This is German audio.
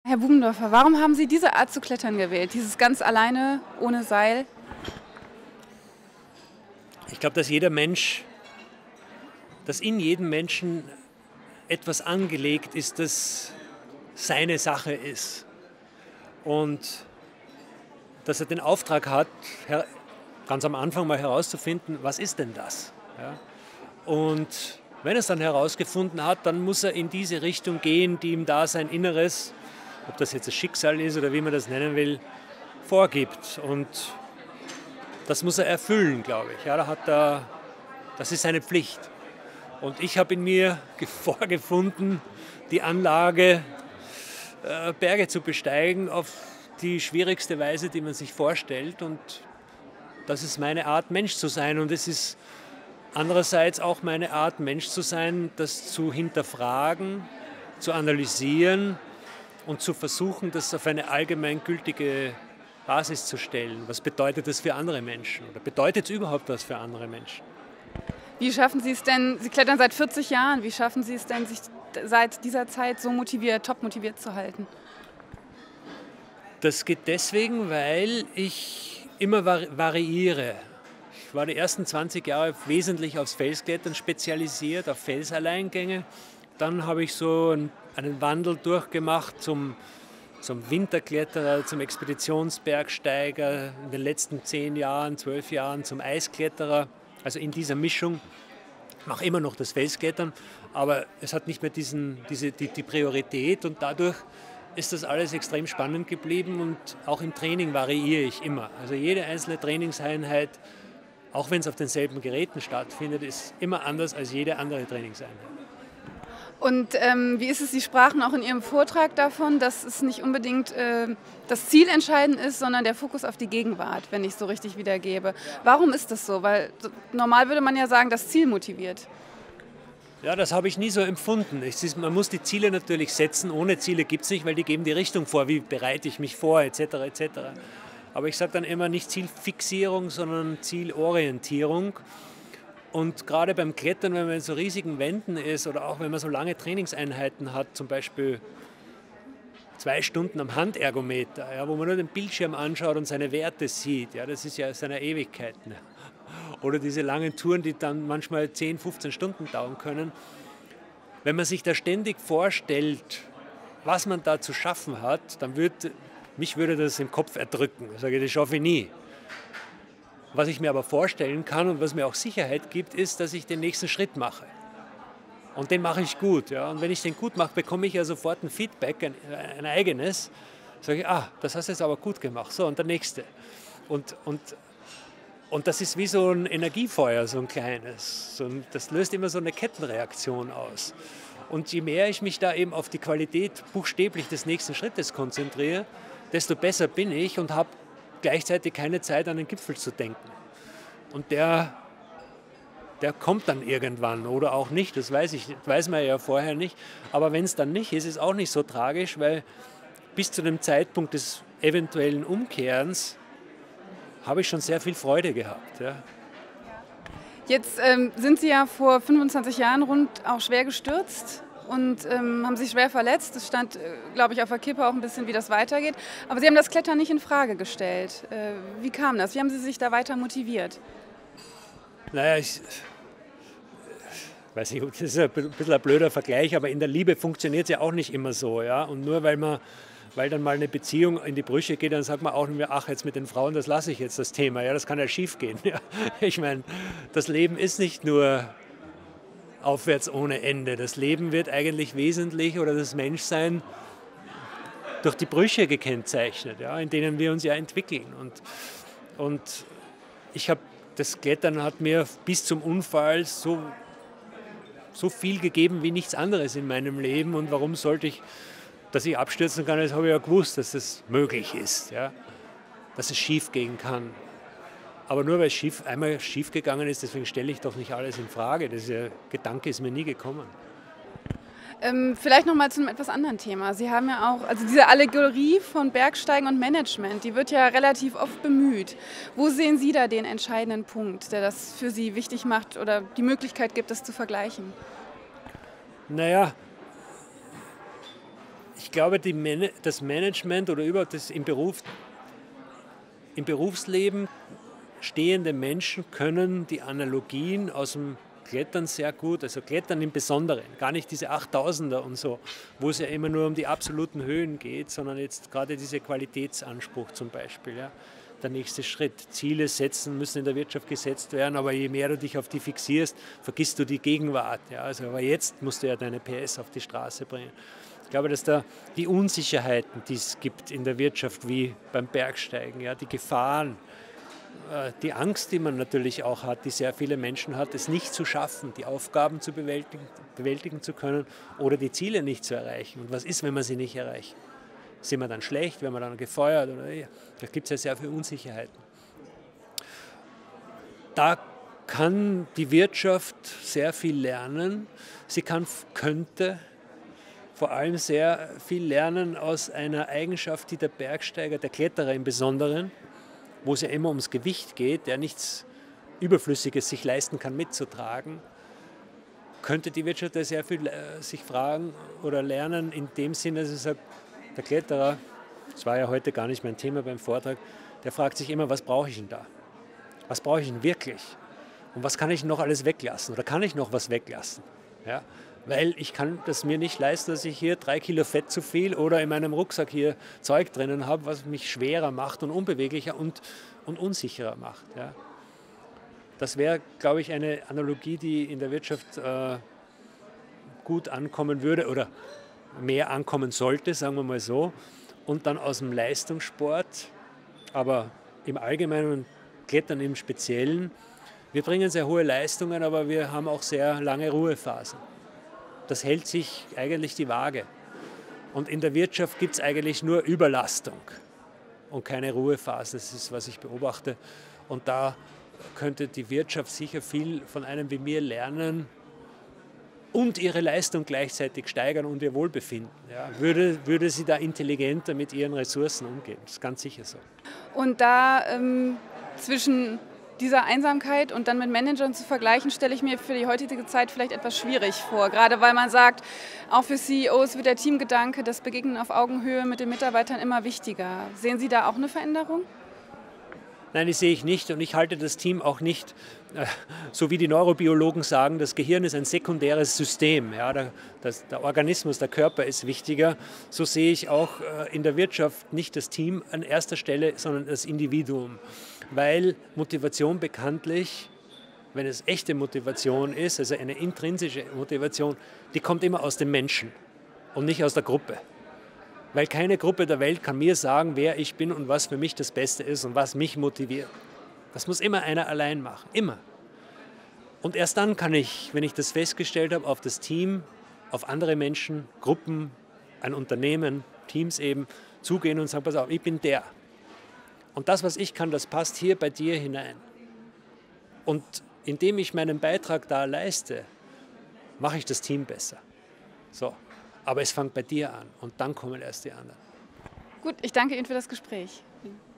Herr Bubendorfer, warum haben Sie diese Art zu klettern gewählt? Dieses ganz alleine, ohne Seil? Ich glaube, dass in jedem Menschen etwas angelegt ist, das seine Sache ist. Und dass er den Auftrag hat, ganz am Anfang mal herauszufinden, was ist denn das? Ja? Und wenn er es dann herausgefunden hat, dann muss er in diese Richtung gehen, die ihm da sein Inneres, ob das jetzt das Schicksal ist oder wie man das nennen will, vorgibt. Und das muss er erfüllen, glaube ich. Ja, das ist seine Pflicht. Und ich habe in mir vorgefunden, die Anlage, Berge zu besteigen auf die schwierigste Weise, die man sich vorstellt. Und das ist meine Art, Mensch zu sein. Und es ist andererseits auch meine Art, Mensch zu sein, das zu hinterfragen, zu analysieren und zu versuchen, das auf eine allgemeingültige Basis zu stellen. Was bedeutet das für andere Menschen? Oder bedeutet es überhaupt was für andere Menschen? Wie schaffen Sie es denn, Sie klettern seit 40 Jahren, wie schaffen Sie es denn, sich seit dieser Zeit so top motiviert zu halten? Das geht deswegen, weil ich immer variiere. Ich war die ersten 20 Jahre wesentlich aufs Felsklettern spezialisiert, auf Felsalleingänge. Dann habe ich so einen Wandel durchgemacht zum Winterkletterer, zum Expeditionsbergsteiger, in den letzten 10 Jahren, 12 Jahren zum Eiskletterer. Also in dieser Mischung mache immer noch das Felsklettern, aber es hat nicht mehr die Priorität und dadurch ist das alles extrem spannend geblieben und auch im Training variiere ich immer. Also jede einzelne Trainingseinheit, auch wenn es auf denselben Geräten stattfindet, ist immer anders als jede andere Trainingseinheit. Und wie ist es, Sie sprachen auch in Ihrem Vortrag davon, dass es nicht unbedingt das Ziel entscheidend ist, sondern der Fokus auf die Gegenwart, wenn ich es so richtig wiedergebe. Warum ist das so? Weil normal würde man ja sagen, das Ziel motiviert. Ja, das habe ich nie so empfunden. Man muss die Ziele natürlich setzen. Ohne Ziele gibt es nicht, weil die geben die Richtung vor. Wie bereite ich mich vor, etc. etc. Aber ich sage dann immer nicht Zielfixierung, sondern Zielorientierung. Und gerade beim Klettern, wenn man in so riesigen Wänden ist oder auch wenn man so lange Trainingseinheiten hat, zum Beispiel 2 Stunden am Handergometer, ja, wo man nur den Bildschirm anschaut und seine Werte sieht, ja, das ist ja seine Ewigkeiten. Oder diese langen Touren, die dann manchmal 10, 15 Stunden dauern können. Wenn man sich da ständig vorstellt, was man da zu schaffen hat, dann mich würde das im Kopf erdrücken. Ich sage, das schaffe ich nie. Was ich mir aber vorstellen kann und was mir auch Sicherheit gibt, ist, dass ich den nächsten Schritt mache. Und den mache ich gut. Ja. Und wenn ich den gut mache, bekomme ich ja sofort ein Feedback, ein eigenes. Sage ich, das hast du jetzt aber gut gemacht. So, und der nächste. Und das ist wie so ein Energiefeuer, so ein kleines. Das löst immer so eine Kettenreaktion aus. Und je mehr ich mich da eben auf die Qualität buchstäblich des nächsten Schrittes konzentriere, desto besser bin ich und habe gleichzeitig keine Zeit, an den Gipfel zu denken. Und der kommt dann irgendwann oder auch nicht, das weiß man ja vorher nicht. Aber wenn es dann nicht ist, ist es auch nicht so tragisch, weil bis zu dem Zeitpunkt des eventuellen Umkehrens habe ich schon sehr viel Freude gehabt. Ja. Jetzt sind Sie ja vor 25 Jahren rund auch schwer gestürzt und haben sich schwer verletzt. Es stand, glaube ich, auf der Kippe auch ein bisschen, wie das weitergeht. Aber Sie haben das Klettern nicht in Frage gestellt. Wie kam das? Wie haben Sie sich da weiter motiviert? Naja, ich weiß nicht, das ist ein bisschen ein blöder Vergleich, aber in der Liebe funktioniert es ja auch nicht immer so. Ja? Und nur weil dann mal eine Beziehung in die Brüche geht, dann sagt man auch nicht mehr, ach, jetzt mit den Frauen, das lasse ich jetzt, das Thema. Ja, das kann ja schief gehen. Ja? Ich meine, das Leben ist nicht nur aufwärts ohne Ende. Das Leben wird eigentlich wesentlich, oder das Menschsein, durch die Brüche gekennzeichnet, ja, in denen wir uns ja entwickeln. Und das Klettern hat mir bis zum Unfall so viel gegeben wie nichts anderes in meinem Leben. Und warum sollte ich, dass ich abstürzen kann, das habe ich ja gewusst, dass das möglich ist, ja, dass es schief gehen kann. Aber nur weil es einmal schief gegangen ist, deswegen stelle ich doch nicht alles in Frage. Der Gedanke ist mir nie gekommen. Vielleicht noch mal zu einem etwas anderen Thema. Sie haben ja auch, also diese Allegorie von Bergsteigen und Management, die wird ja relativ oft bemüht. Wo sehen Sie da den entscheidenden Punkt, der das für Sie wichtig macht oder die Möglichkeit gibt, das zu vergleichen? Naja, Ich glaube, das Management oder überhaupt das im Berufsleben stehende Menschen können die Analogien aus dem Klettern sehr gut, also Klettern im Besonderen, gar nicht diese 8000er und so, wo es ja immer nur um die absoluten Höhen geht, sondern jetzt gerade dieser Qualitätsanspruch zum Beispiel. Ja. Der nächste Schritt. Ziele setzen müssen in der Wirtschaft gesetzt werden, aber je mehr du dich auf die fixierst, vergisst du die Gegenwart. Ja. Also, aber jetzt musst du ja deine PS auf die Straße bringen. Ich glaube, dass da die Unsicherheiten, die es gibt in der Wirtschaft, wie beim Bergsteigen, ja, die Gefahren, die Angst, die man natürlich auch hat, die sehr viele Menschen hat, es nicht zu schaffen, die Aufgaben zu bewältigen zu können oder die Ziele nicht zu erreichen. Und was ist, wenn wir sie nicht erreichen? Sind wir dann schlecht, werden wir dann gefeuert? Oder, ja, da gibt es ja sehr viele Unsicherheiten. Da kann die Wirtschaft sehr viel lernen. Sie könnte vor allem sehr viel lernen aus einer Eigenschaft, die der Bergsteiger, der Kletterer im Besonderen, wo es ja immer ums Gewicht geht, der nichts Überflüssiges sich leisten kann mitzutragen, könnte die Wirtschaft da sehr viel sich fragen oder lernen, in dem Sinne, dass sie sagt, der Kletterer, das war ja heute gar nicht mein Thema beim Vortrag, der fragt sich immer, was brauche ich denn da? Was brauche ich denn wirklich? Und was kann ich noch alles weglassen? Oder kann ich noch was weglassen? Ja? Weil ich kann das mir nicht leisten, dass ich hier 3 Kilo Fett zu viel oder in meinem Rucksack hier Zeug drinnen habe, was mich schwerer macht und unbeweglicher und unsicherer macht. Ja. Das wäre, glaube ich, eine Analogie, die in der Wirtschaft gut ankommen würde oder mehr ankommen sollte, sagen wir mal so. Und dann aus dem Leistungssport, aber im Allgemeinen und Klettern im Speziellen, wir bringen sehr hohe Leistungen, aber wir haben auch sehr lange Ruhephasen. Das hält sich eigentlich die Waage. Und in der Wirtschaft gibt es eigentlich nur Überlastung und keine Ruhephase. Das ist, was ich beobachte. Und da könnte die Wirtschaft sicher viel von einem wie mir lernen und ihre Leistung gleichzeitig steigern und ihr Wohlbefinden. Ja, würde sie da intelligenter mit ihren Ressourcen umgehen. Das ist ganz sicher so. Und da zwischen dieser Einsamkeit und dann mit Managern zu vergleichen, stelle ich mir für die heutige Zeit vielleicht etwas schwierig vor. Gerade weil man sagt, auch für CEOs wird der Teamgedanke, das Begegnen auf Augenhöhe mit den Mitarbeitern immer wichtiger. Sehen Sie da auch eine Veränderung? Nein, das sehe ich nicht und ich halte das Team auch nicht, so wie die Neurobiologen sagen, das Gehirn ist ein sekundäres System. Ja, der Organismus, der Körper ist wichtiger. So sehe ich auch in der Wirtschaft nicht das Team an erster Stelle, sondern das Individuum. Weil Motivation bekanntlich, wenn es echte Motivation ist, also eine intrinsische Motivation, die kommt immer aus dem Menschen und nicht aus der Gruppe. Weil keine Gruppe der Welt kann mir sagen, wer ich bin und was für mich das Beste ist und was mich motiviert. Das muss immer einer allein machen, immer. Und erst dann kann ich, wenn ich das festgestellt habe, auf das Team, auf andere Menschen, Gruppen, ein Unternehmen, Teams eben, zugehen und sagen, pass auf, ich bin der. Und das, was ich kann, das passt hier bei dir hinein. Und indem ich meinen Beitrag da leiste, mache ich das Team besser. So. Aber es fängt bei dir an und dann kommen erst die anderen. Gut, ich danke Ihnen für das Gespräch.